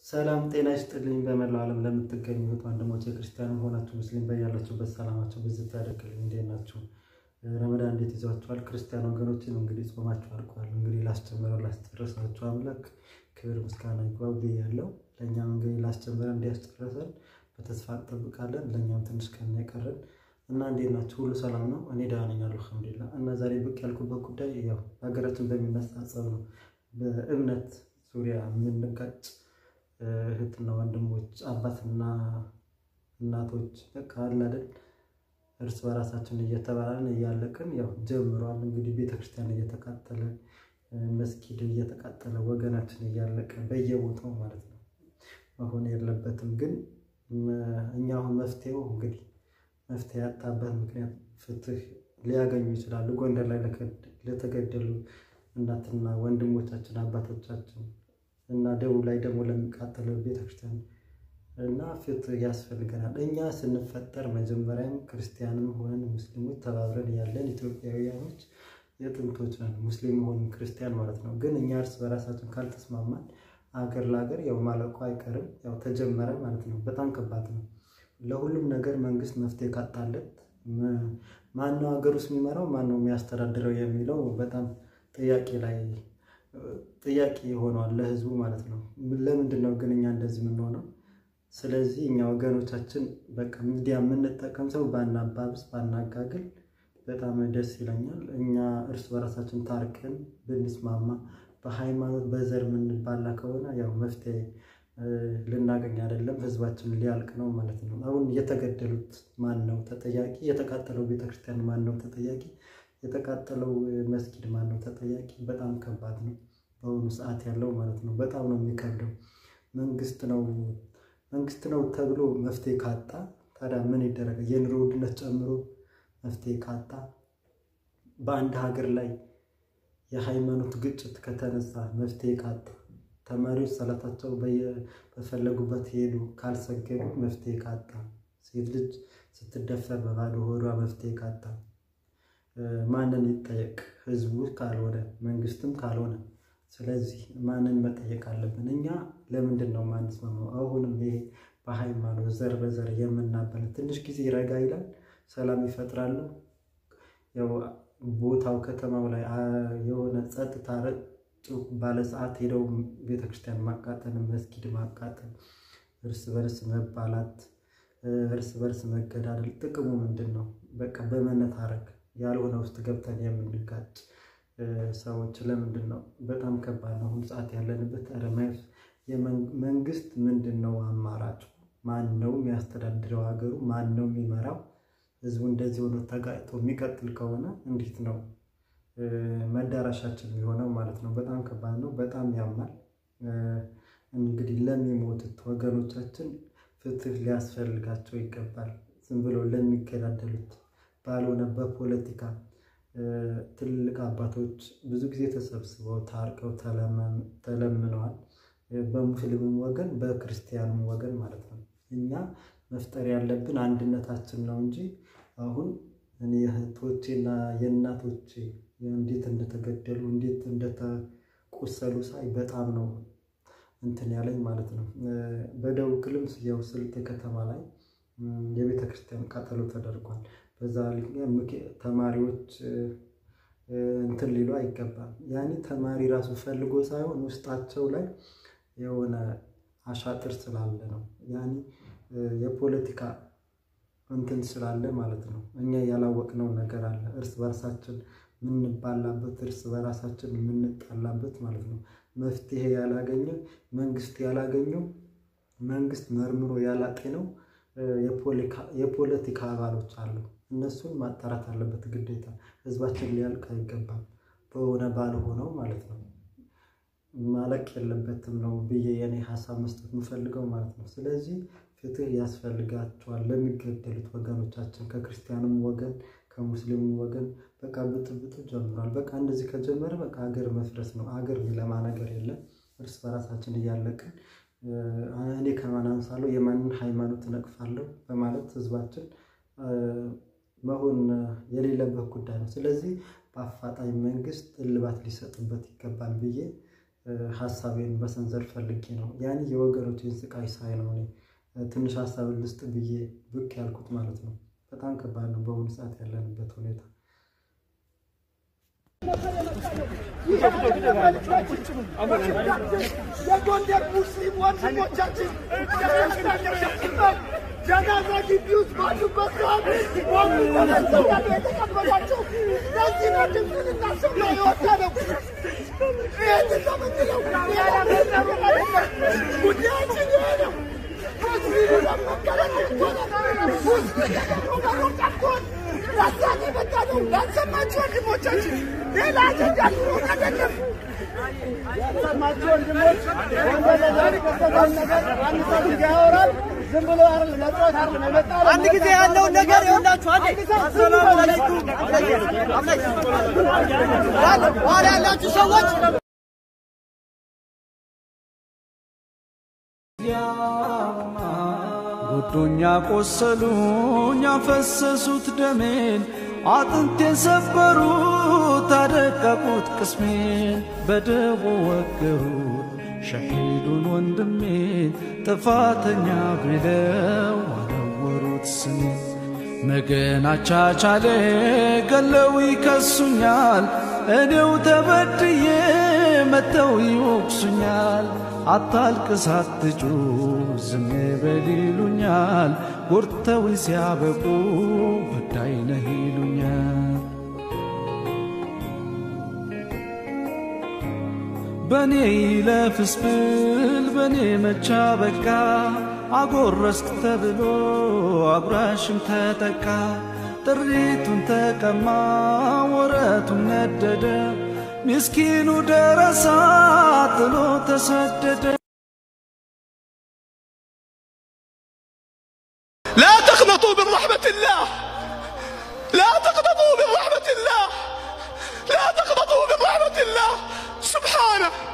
ሰላም ጤና ይስጥልኝ በመላው ዓለም ለምትገኙ ወንድሞቼ ክርስቲያንም ሆናችሁ ሙስሊም በያላችሁበት ሰላማችሁ ብዝት ያደርግልኝ። እንዴት ናችሁ? ረመዳን እንዴት ይዟችኋል? ክርስቲያን ወገኖችን እንግዲህ ጾማችሁ አልቋል። እንግዲህ ላስጨረሳችሁ አምላክ ክብር ምስጋና ይግባው ብያለሁ። ለእኛም እንግዲህ ላስጨረሰን እንዲያስጨርሰን በተስፋ እንጠብቃለን። ለእኛም ትንሽ ቀን የቀረን እና እንዴት ናችሁ? ሁሉ ሰላም ነው? እኔ ደህና ነኝ አልሐምዱሊላህ። እና ዛሬ ብቅ ያልኩበት ጉዳይ ያው በሀገራችን በሚነሳ ጸብ ነው። በእምነት ዙሪያ የምንጋጭ እህትና ወንድሞች አባትና እናቶች በቃ አይደል እርስ በራሳችን እየተባላን እያለቅን ያው ጀምሯል። እንግዲህ ቤተክርስቲያን እየተቃጠለ መስጊድ እየተቃጠለ ወገናችን እያለቀ በየቦታው ማለት ነው መሆን የለበትም። ግን እኛ አሁን መፍትሄው እንግዲህ መፍትሄ ያጣበት ምክንያት ፍትህ ሊያገኙ ይችላሉ። ጎንደር ላይ ለተገደሉ እናትና ወንድሞቻችን አባቶቻችን እና ደቡብ ላይ ደግሞ ለሚቃጠለው ቤተክርስቲያን እና ፍትህ ያስፈልገናል። እኛ ስንፈጠር መጀመሪያም ክርስቲያንም ሆነን ሙስሊሞች ተባብረን ያለን ኢትዮጵያውያኖች የጥንቶች ነን። ሙስሊም ሆነን ክርስቲያን ማለት ነው። ግን እኛ እርስ በራሳችን ካልተስማማን አገር ለአገር ያው ማለቁ አይቀርም። ያው ተጀመረ ማለት ነው። በጣም ከባድ ነው። ለሁሉም ነገር መንግስት መፍትሄ ካጣለት ማነው ሀገር ውስጥ የሚመራው ማነው የሚያስተዳድረው የሚለው በጣም ጥያቄ ሆኗል ለህዝቡ ማለት ነው። ለምንድነው ግን እኛ እንደዚህ የምንሆነው? ስለዚህ እኛ ወገኖቻችን በቃ ሚዲያ የምንጠቀም ሰው ባናባብስ ባናጋግል በጣም ደስ ይለኛል። እኛ እርስ በራሳችን ታርቀን ብንስማማ በሃይማኖት በዘር የምንባላ ከሆነ ያው መፍትሄ ልናገኝ አይደለም፣ ህዝባችን ሊያልቅ ነው ማለት ነው። አሁን የተገደሉት ማን ነው ተጠያቂ? የተቃጠለው ቤተክርስቲያን ማን ነው ተጠያቂ? የተቃጠለው መስጊድ ማን ነው ተጠያቂ? በጣም ከባድ ነው በአሁኑ ሰዓት ያለው ማለት ነው። በጣም ነው የሚከብደው። መንግስት ነው ተብሎ መፍትሄ ካጣ ታዲያ ምን ይደረጋል? የኑሮ ውድነት ጨምሮ መፍትሄ ካጣ በአንድ ሀገር ላይ የሃይማኖት ግጭት ከተነሳ መፍትሄ ካጣ ተማሪዎች ሰላታቸው በፈለጉበት ሄዱ ካልሰገዱ መፍትሄ ካጣ ሴት ልጅ ስትደፈር በባዶ ሆዷ መፍትሄ ካጣ ማንን ይጠየቅ? ህዝቡ ካልሆነ መንግስትም ካልሆነ ስለዚህ ማንን መጠየቅ አለብን? እኛ ለምንድነው ማንስማማው? አሁንም ይሄ በሃይማኖት ዘር በዘር የምናበለ ትንሽ ጊዜ ረጋ ይላል፣ ሰላም ይፈጥራሉ። ያው ቦታው ከተማው ላይ የሆነ ጸጥታ ባለ ሰዓት ሄደው ቤተክርስቲያን ማቃጠል፣ መስጊድ ማቃጠል፣ እርስ በርስ መባላት፣ እርስ በርስ መገዳደል ጥቅሙ ምንድነው? በቃ በመነታረክ ያልሆነ ውስጥ ገብተን የምንጋጭ ሰዎች ለምንድነው? በጣም ከባድ ነው። አሁን ሰዓት ያለንበት አረማይስ መንግስት ምንድነው አማራጭ? ማን ነው የሚያስተዳድረው? ሀገሩ ማን ነው የሚመራው? ህዝቡ እንደዚህ ሆኖ ተጋጭቶ የሚቀጥል ከሆነ እንዴት ነው መዳረሻችን የሚሆነው ማለት ነው? በጣም ከባድ ነው። በጣም ያማል። እንግዲህ ለሚሞቱት ወገኖቻችን ፍትህ ሊያስፈልጋቸው ይገባል። ዝም ብሎ ለሚገዳደሉት ባልሆነ በፖለቲካ ትልቅ አባቶች ብዙ ጊዜ ተሰብስበው ታርቀው ተለምነዋል። በሙስሊሙም ወገን በክርስቲያኑም ወገን ማለት ነው። እኛ መፍጠር ያለብን አንድነታችን ነው እንጂ አሁን እኔ እህቶቼና የእናቶቼ እንዴት እንደተገደሉ እንዴት እንደተቆሰሉ ሳይ በጣም ነው እንትን ያለኝ ማለት ነው። በደቡብ ክልል ያው ስልጤ ከተማ ላይ የቤተክርስቲያን ቃጠሎ ተደርጓል። በዛ ተማሪዎች እንትን ሊሉ አይገባም። ያኔ ተማሪ ራሱ ፈልጎ ሳይሆን ውስጣቸው ላይ የሆነ አሻጥር ስላለ ነው። ያኔ የፖለቲካ እንትን ስላለ ማለት ነው። እኛ ያላወቅነው ነገር አለ። እርስ በራሳችን የምንባላበት እርስ በራሳችን የምንጣላበት ማለት ነው። መፍትሄ ያላገኘው መንግስት መርምሮ ያላጤነው የፖለቲካ አባሎች አሉ። እነሱን ማጣራት አለበት ግዴታ። ህዝባችን ሊያልቅ አይገባም በሆነ ባልሆነው ማለት ነው። ማለቅ የለበትም ነው ብዬ የኔ ሐሳብ መስጠት የምፈልገው ማለት ነው። ስለዚህ ፍትህ ያስፈልጋቸዋል ለሚገደሉት ወገኖቻችን ከክርስቲያኑም ወገን ከሙስሊሙም ወገን። በቃ ብጥብጡ ጀምሯል። በቃ እንደዚህ ከጀመረ በቃ ሀገር መፍረስ ነው። ሀገር የሚለማ ነገር የለም። እርስ በራሳችን እያለቅን እኔ ከማን አንሳለሁ የማንን ሃይማኖት ነቅፋለሁ በማለት ህዝባችን መሆን የሌለበት ጉዳይ ነው። ስለዚህ በአፋጣኝ መንግስት እልባት ሊሰጥበት ይገባል ብዬ ሐሳቤን በሰንዘር ፈልጌ ነው ያኔ የወገኖቼን ስቃይ ሳይ ነው እኔ ትንሽ ሐሳብ ልስጥ ብዬ ብቅ ያልኩት ማለት ነው። በጣም ከባድ ነው በአሁኑ ሰዓት ያለንበት ሁኔታ። የጎንደር ሙስሊም ወንድሞቻችን ጀናዛ ግቢ ውስጥ ባሉበት ሰዓት ወንዱ ተነስተው የተቀበላቸው ለዚህ ነው ድምፅን እናሰማ የወጣ ነው። ይህን ተመትለው ጉዳያችን ይሄ ነው። ሙስሊሙ ለመገለጥ ሙስሊም ተቀሮጫኮን ራሳን የመጣ ነው። ያልሰማችሁ ወንድሞቻችን ሌላ አጀንዳ ኑሮን አይደለም። ያልሰማችሁ ወንድሞች ወንደለዛሪ ከሰባል ነገር አንድ ሰው ያወራል ዝም ብሎ አይደለም ለጥራት አይደለም የመጣ አንድ ጊዜ ያለውን ነገር ይወላችሁ አንድ ሰላም አለይኩም ዋላ ያላችሁ ሰዎች ጉዱኛ ቆሰሉኝ አፈሰሱት ደሜን አጥንቴን ሰበሩት አደቀቁት ቅስሜን በደቦ ወገሩት ሸሂዱን ወንድሜን ጥፋተኛ ብለው አነወሩት ስሜን መገን አቻቻሌ ገለው ይከሱኛል እኔው ተበድዬ መተው ይወቅሱኛል አታልቅስ አትጩህ ዝም በል ይሉኛል ጎርተውኝ ሲያበቁ በዳይ ነህ ይሉኛል በኔ ይለፍስ ብል በኔ መቻ በቃ አጎረስክ ተብሎ አጉራሽም ተጠቃ ጥሪቱን ተቀማ ወረቱን ነደደ مسكين ودرسات لو تسدد لا تقنطوا من رحمة الله لا تقنطوا من رحمة الله لا تقنطوا من رحمة الله سبحانه